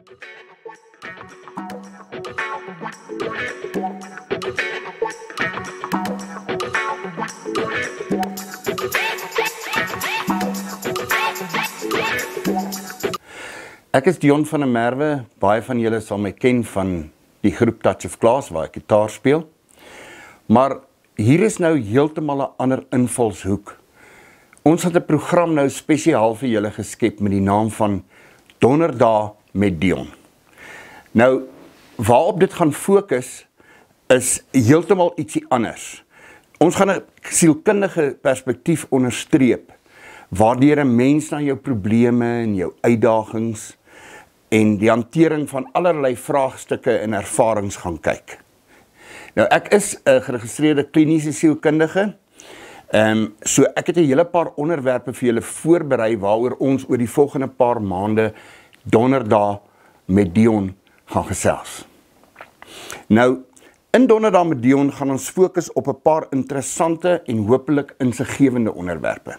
Ek is Deon van der Merwe, baie van julle sal my ken van die groep Touch of Glass waar ek gitaar speel. Maar hier is nou heeltemal 'n ander invalshoek. Ons het 'n program nou spesiaal vir julle geskep met die naam van Donderdag met Deon. Nou, waarop dit gaan fokus is heeltemal ietsie anders. Ons gaan 'n sielkundige perspektief onderstreep, waardeur 'n mens na jou probleme en jou uitdagings en die hantering van allerlei vraagstukke en ervarings gaan kyk. Nou, ek is 'n geregistreerde kliniese sielkundige, so ek het 'n hele paar onderwerpe vir julle voorberei waaroor ons oor die volgende paar maande Donderdag met Deon gaan gesels. Nou, in Donderdag met Deon gaan ons fokus op 'n paar interessante en hopelik insiggewende onderwerpe.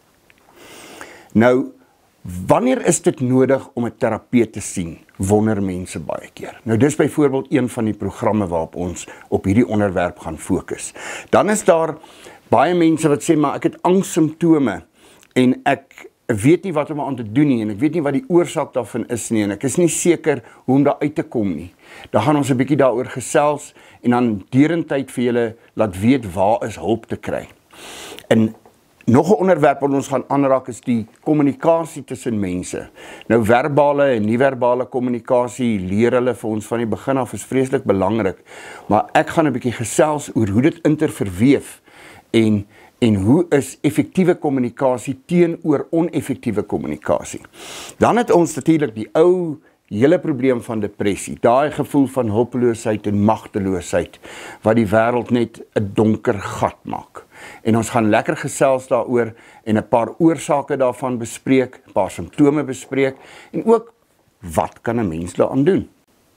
Nou, wanneer is dit nodig om 'n terapeut te sien? Wonder mense baie keer. Nou, dis byvoorbeeld een van die programme waarop ons op hierdie onderwerp gaan fokus. Dan is daar baie mense wat sê, maar ek het angssimptome en ek weet nie wat om aan te doen nie en ek weet nie wat die oorsaak daarvan is nie en ek is nie seker hoe om daar uit te kom nie. Dan gaan ons 'n bietjie daaroor gesels en dan derentyd vir julle laat weet waar is hulp te kry. En nog 'n onderwerp wat ons gaan aanraak is die kommunikasie tussen mense. Nou, verbale en nie-verbale kommunikasie leer hulle vir ons van die begin af is vreeslik belangrik, maar ek gaan 'n bietjie gesels oor hoe dit interverweef en hoe is effektiewe kommunikasie teenoor oneffektiewe kommunikasie. Dan het ons natuurlik die ou hele probleem van depressie, daai gevoel van hulpeloosheid en magteloosheid, wat die wêreld net 'n donker gat maak. En ons gaan lekker gesels daaroor en 'n paar oorsake daarvan bespreek, 'n paar simptome bespreek, en ook, wat kan 'n mens daaraan doen?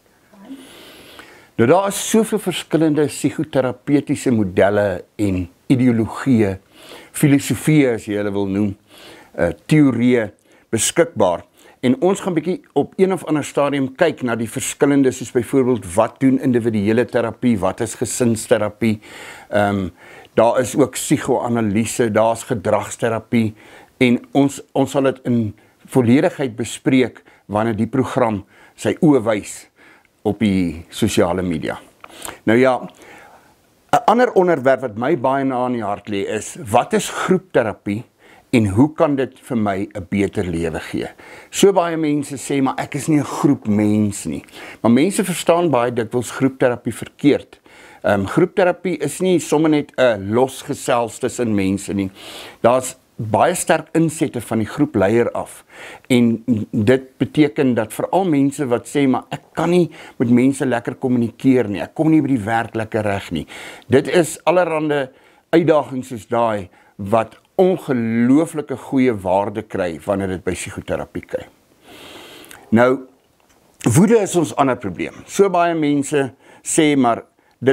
Nou, daar is soveel verskillende psigoterapeutiese modelle en ideologieë, filosofieë as jy hulle wil noem, teorieë beskikbaar. En ons gaan bietjie op een of ander stadium kyk na die verskillende, soos byvoorbeeld, wat doen individuele terapie, wat is gesinsterapie, daar is ook psigoanalise, daar is gedragsterapie, en ons sal dit in volledigheid bespreek wanneer die program sy oë wys op die sosiale media. Nou ja, 'n ander onderwerp wat my baie na in die hart lê is, wat is groepterapie en hoe kan dit vir my 'n beter lewe gee? So baie mense sê, maar ek is nie 'n groep mens nie. Maar mense verstaan baie dikwels groepterapie verkeerd. Groepterapie is nie sommer net 'n losgesels tussen mense nie. Daar's baie sterk insette van die groepleier af. En dit beteken dat veral mense wat sê, maar ek kan nie met mense lekker kommunikeer nie, ek kom nie by die werk lekker reg nie. Dit is allerhande uitdagings soos daai wat ongelooflike goeie waarde kry wanneer dit by psigoterapie kry. Nou, woede is ons ander probleem. So baie mense sê, maar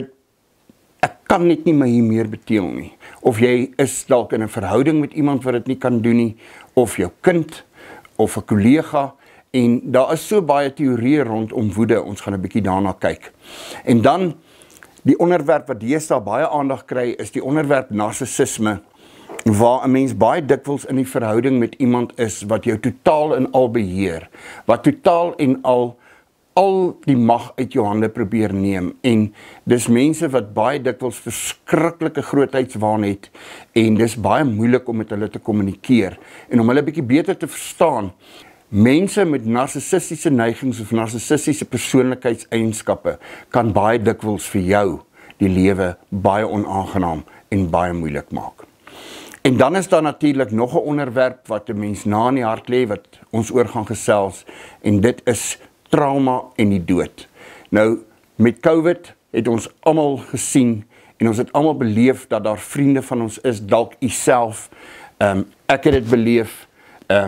ek kan net nie my hier meer beteel nie. Of jy is dalk in 'n verhouding met iemand wat dit nie kan doen nie, of jou kind, of 'n kollega, en daar is so baie teorieë rondom woede, ons gaan 'n bietjie daarna kyk. En dan, die onderwerp wat deesdae baie aandag kry, is die onderwerp narcissisme, waar 'n mens baie dikwels in die verhouding met iemand is wat jou totaal en al beheer, wat totaal en al die mag uit jou hande probeer neem, en dis mense wat baie dikwels verskriklike grootheidswaan het, en dis baie moeilik om met hulle te kommunikeer, en om hulle bietjie beter te verstaan, mense met narcissistiese neigings of narcissistiese persoonlikheidseienskappe kan baie dikwels vir jou die lewe baie onaangenaam en baie moeilik maak. En dan is daar natuurlik nog 'n onderwerp wat 'n mens na in die hart lê, wat ons oor gaan gesels, en dit is trauma en die dood. Nou, met COVID het ons almal gesien, en ons het almal beleef dat daar vriende van ons is, dalk u self, ek het dit beleef,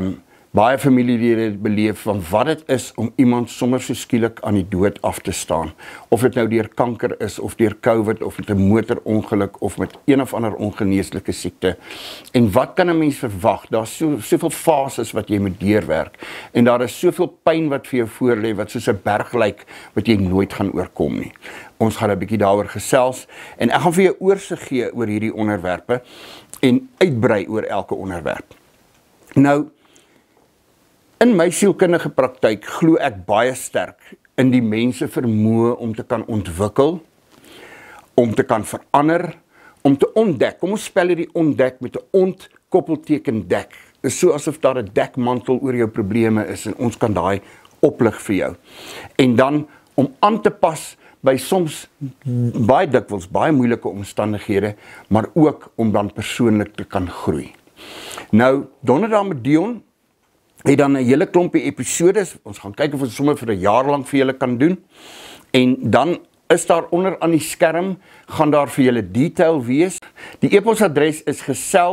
baie familielede beleef van wat dit is om iemand sommer so skielik aan die dood af te staan. Of dit nou deur kanker is, of deur COVID, of met 'n motorongeluk, of met een of ander ongeneeslike siekte. En wat kan 'n mens verwag? Daar's soveel fases wat jy moet deurwerk. En daar is soveel pyn wat vir jou voorlê, wat soos 'n berg lyk, wat jy nooit gaan oorkom nie. Ons gaan 'n bietjie daaroor gesels, en ek gaan vir jou oorsig gee oor hierdie onderwerpe, en uitbrei oor elke onderwerp. Nou, in my sielkundige praktyk glo ek baie sterk in die mense vermoë om te kan ontwikkel, om te kan verander, om te ontdek. Kom ons spel hierdie ontdek met 'n ontkoppelteken dek. Dit is so asof daar 'n dekmantel oor jou probleme is en ons kan daai oplig vir jou. En dan om aan te pas by soms baie dikwels baie moeilike omstandighede, maar ook om dan persoonlik te kan groei. Nou, Donderdag met Deon het dan 'n hele klompie episodes. Ons gaan kyk of ons sommer vir 'n jaar lank vir julle kan doen. En dan is daar onder aan die skerm, gaan daar vir julle detail wees. Die e-posadres is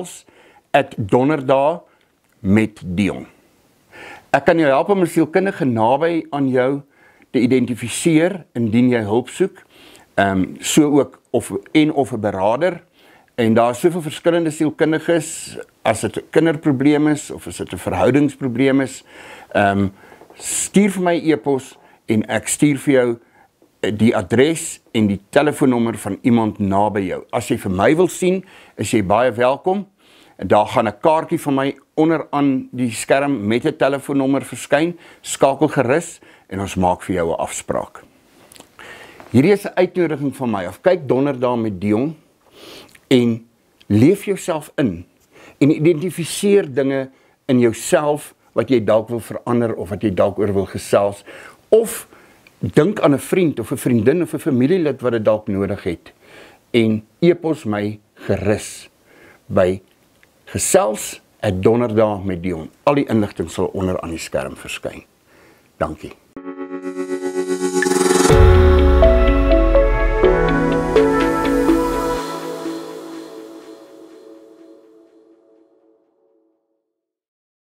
gesels@donderdag.met.deon. Ek kan jou help om 'n sielkundige naby aan jou te identifiseer indien jy hulp soek. So ook of 'n beraader. En daar is soveel verskillende sielkundiges, as dit 'n kinderprobleem is, of as dit 'n verhoudingsprobleem is, stuur vir my e-pos, en ek stuur vir jou die adres en die telefoonnommer van iemand naby jou. As jy vir my wil sien, is jy baie welkom. Daar gaan 'n kaartjie van my onder aan die skerm met 'n telefoonnommer verskyn. Skakel gerus, en ons maak vir jou 'n afspraak. Hierdie is 'n uitnodiging van my, of kyk Donderdag met Deon, en leef jouself in, en identifiseer dinge in jouself, wat jy dalk wil verander, of wat jy dalk oor wil gesels, of dink aan 'n vriend, of 'n vriendin, of 'n familielid wat dit dalk nodig het, en e-pos my gerus, by gesels@donderdag met Deon. Al die inligting sal onder aan die skerm verskyn. Dankie.